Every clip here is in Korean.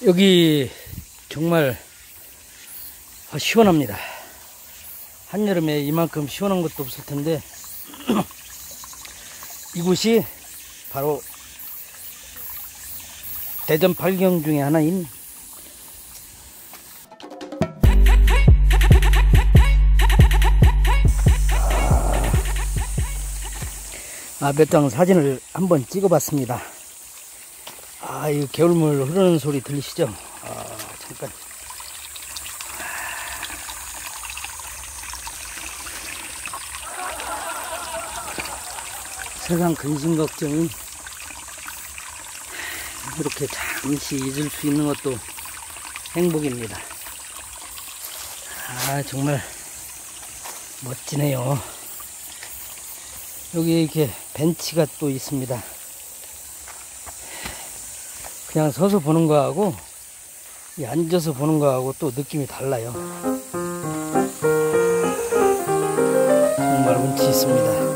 여기 정말 시원합니다. 한여름에 이만큼 시원한 것도 없을 텐데 이곳이 바로 대전 발경 중에 하나인 몇 장 사진을 한번 찍어봤습니다. 이 개울물 흐르는 소리 들리시죠? 잠깐. 세상 근심 걱정이 이렇게 잠시 잊을 수 있는 것도 행복입니다. 정말 멋지네요. 여기 이렇게 벤치가 또 있습니다. 그냥 서서 보는 거하고 앉아서 보는 거하고 또 느낌이 달라요. 정말 운치 있습니다.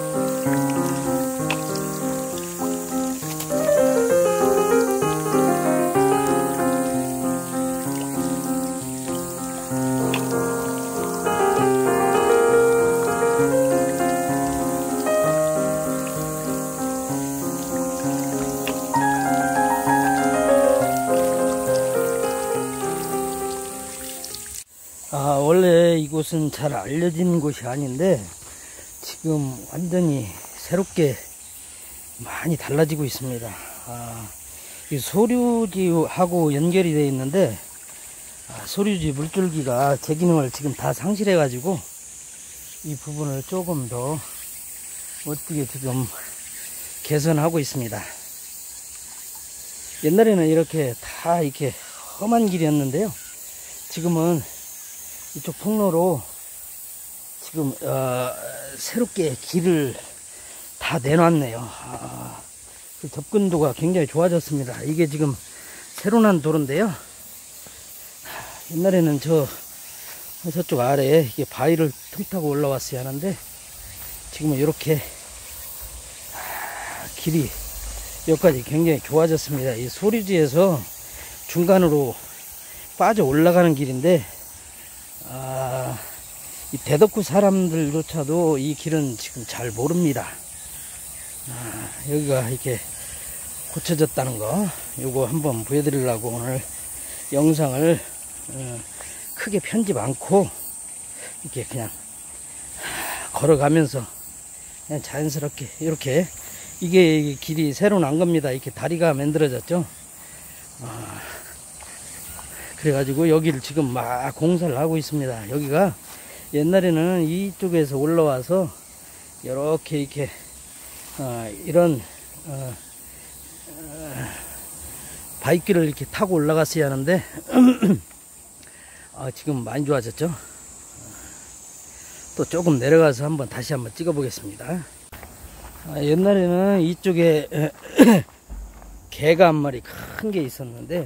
원래 이곳은 잘 알려진 곳이 아닌데 지금 완전히 새롭게 많이 달라지고 있습니다. 이 소류지하고 연결이 되어 있는데 소류지 물줄기가 제 기능을 지금 다 상실해 가지고 이 부분을 조금 더 멋지게 지금 개선하고 있습니다. 옛날에는 이렇게 다 이렇게 험한 길이었는데요, 지금은 이쪽 통로로 지금 새롭게 길을 다 내놨네요. 그 접근도가 굉장히 좋아졌습니다. 이게 지금 새로 난 도로인데요, 옛날에는 저쪽 아래에 이게 바위를 틈 타고 올라왔어야 하는데 지금은 이렇게 길이 여기까지 굉장히 좋아졌습니다. 이 소류지에서 중간으로 빠져 올라가는 길인데 이 대덕구 사람들조차도 이 길은 지금 잘 모릅니다. 여기가 이렇게 고쳐졌다는 거, 요거 한번 보여드리려고 오늘 영상을 크게 편집 않고 이렇게 그냥 걸어가면서 그냥 자연스럽게 이렇게, 이게 길이 새로 난 겁니다. 이렇게 다리가 만들어졌죠. 그래가지고 여기를 지금 막 공사를 하고 있습니다. 여기가 옛날에는 이쪽에서 올라와서 이렇게 이런 바위길을 이렇게 타고 올라갔어야 하는데 지금 많이 좋아졌죠. 또 조금 내려가서 다시 한번 찍어 보겠습니다. 옛날에는 이쪽에 개가 한 마리 큰 게 있었는데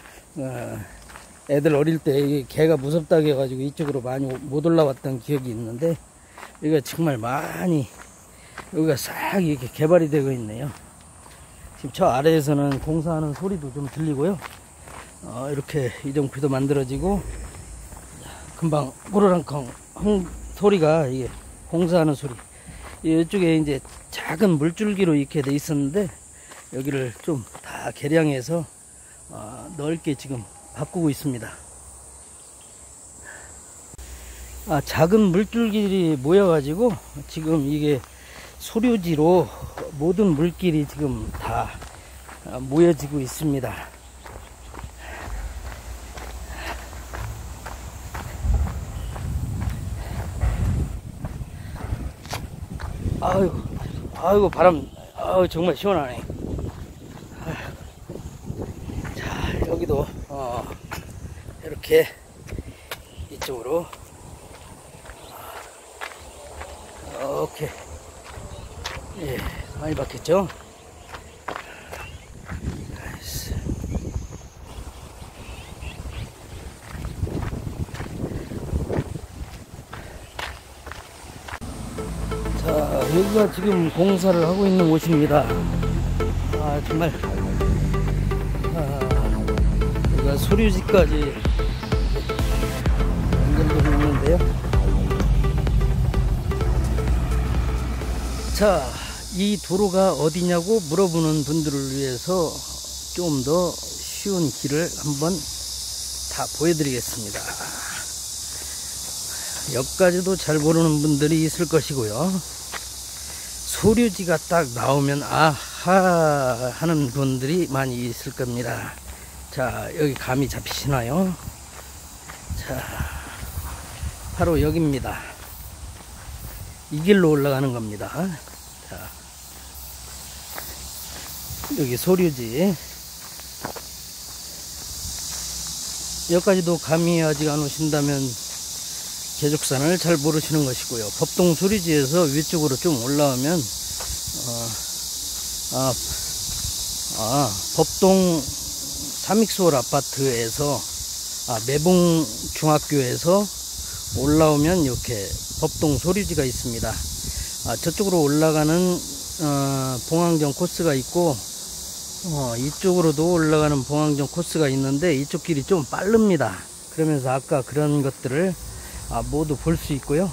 애들 어릴 때 개가 무섭다고 해가지고 이쪽으로 많이 못 올라왔던 기억이 있는데 여기가 정말 많이, 여기가 싹 이렇게 개발이 되고 있네요. 지금 저 아래에서는 공사하는 소리도 좀 들리고요. 이렇게 이정표도 만들어지고 금방 호로랑컹 소리가, 이게 공사하는 소리. 이쪽에 이제 작은 물줄기로 이렇게 돼 있었는데 여기를 좀 다 개량해서 넓게 지금 바꾸고 있습니다. 작은 물줄기들이 모여가지고 지금 이게 소류지로 모든 물길이 지금 다 모여지고 있습니다. 아이고 바람, 정말 시원하네. 자, 여기도 이렇게 이쪽으로 이렇게 많이 바뀌었죠. 자, 여기가 지금 공사를 하고 있는 곳입니다. 정말 여기가 자, 소류지까지 연결되고 있는데요. 자, 이 도로가 어디냐고 물어보는 분들을 위해서 좀 더 쉬운 길을 한번 다 보여드리겠습니다. 여기까지도 잘 모르는 분들이 있을 것이고요. 소류지가 딱 나오면 아하 하는 분들이 많이 있을 겁니다. 자, 여기 감이 잡히시나요? 자, 바로 여기입니다. 이 길로 올라가는 겁니다. 자, 여기 소류지. 여기까지도 감이 아직 안 오신다면 계족산을 잘 모르시는 것이고요. 법동 소류지에서 위쪽으로 좀 올라오면 법동 삼익수월 아파트에서 매봉 중학교에서 올라오면 이렇게 법동 소류지가 있습니다. 저쪽으로 올라가는 봉황정 코스가 있고 이쪽으로도 올라가는 봉황정 코스가 있는데 이쪽 길이 좀 빠릅니다. 그러면서 아까 그런 것들을 모두 볼 수 있고요.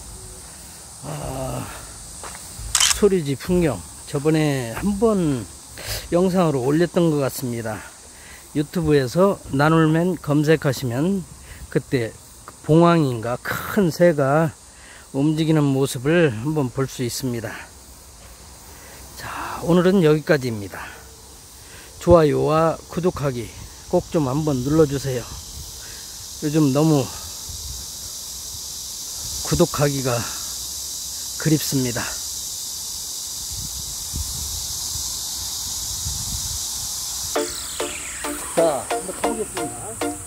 소류지 풍경 저번에 한번 영상으로 올렸던 것 같습니다. 유튜브에서 나눌맨 검색하시면 그때 봉황인가 큰 새가 움직이는 모습을 한번 볼 수 있습니다. 자, 오늘은 여기까지입니다. 좋아요와 구독하기 꼭 좀 한번 눌러주세요. 요즘 너무 구독하기가 그립습니다. 자, 한번 가보겠습니다.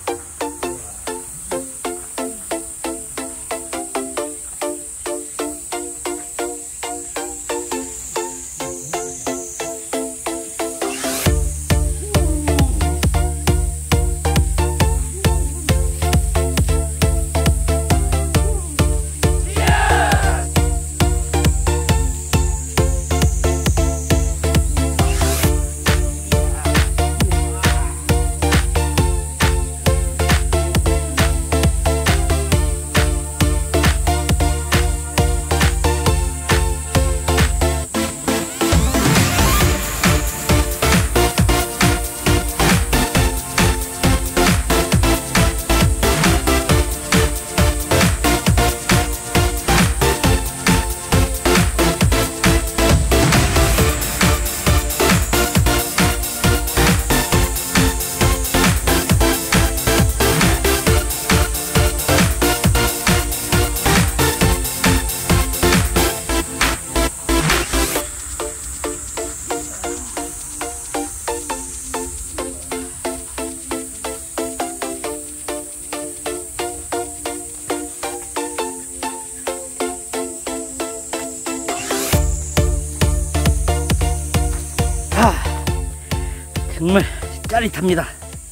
정말 짜릿합니다.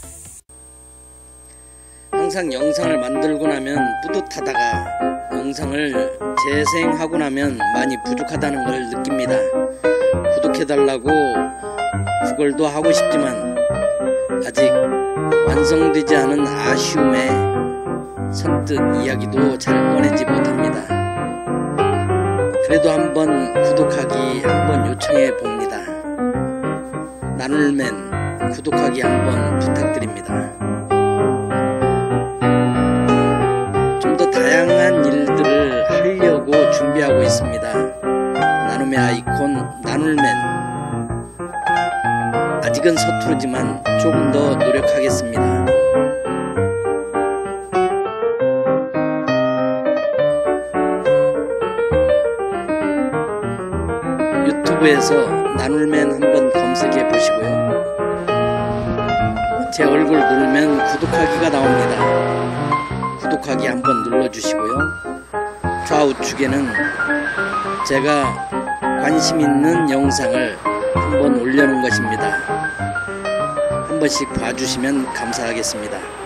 항상 영상을 만들고 나면 뿌듯하다가 영상을 재생하고 나면 많이 부족하다는 걸 느낍니다. 구독해달라고 구걸도 하고 싶지만 아직 완성되지 않은 아쉬움에 선뜻 이야기도 잘 꺼내지 못합니다. 그래도 한번 구독하기 한번 요청해 봅니다. 나눌맨 구독하기 한번 부탁드립니다. 좀 더 다양한 일들을 하려고 준비하고 있습니다. 나눔의 아이콘 나눌맨, 아직은 서투르지만 조금 더 노력하겠습니다. 유튜브에서 나눌맨 한번 검색해 보시고요. 제 얼굴 누르면 구독하기가 나옵니다. 구독하기 한번 눌러주시고요. 좌우측에는 제가 관심 있는 영상을 한번 올려놓은 것입니다. 한 번씩 봐주시면 감사하겠습니다.